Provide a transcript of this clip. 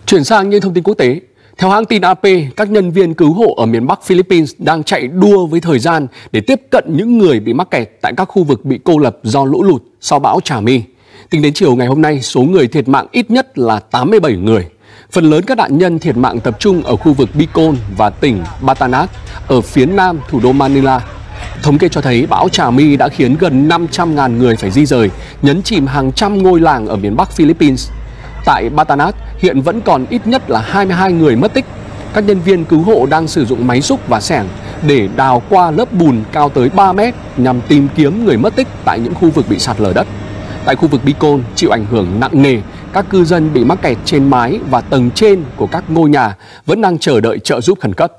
Chuyển sang những thông tin quốc tế. Theo hãng tin AP, các nhân viên cứu hộ ở miền Bắc Philippines đang chạy đua với thời gian để tiếp cận những người bị mắc kẹt tại các khu vực bị cô lập do lũ lụt sau bão Trà-My. Tính đến chiều ngày hôm nay, số người thiệt mạng ít nhất là 87 người. Phần lớn các nạn nhân thiệt mạng tập trung ở khu vực Bicol và tỉnh Batanes ở phía nam thủ đô Manila. Thống kê cho thấy bão Trà-My đã khiến gần 500.000 người phải di rời, nhấn chìm hàng trăm ngôi làng ở miền Bắc Philippines. Tại Batanes, hiện vẫn còn ít nhất là 22 người mất tích. Các nhân viên cứu hộ đang sử dụng máy xúc và xẻng để đào qua lớp bùn cao tới 3 mét nhằm tìm kiếm người mất tích tại những khu vực bị sạt lở đất. Tại khu vực Bicol chịu ảnh hưởng nặng nề, các cư dân bị mắc kẹt trên mái và tầng trên của các ngôi nhà vẫn đang chờ đợi trợ giúp khẩn cấp.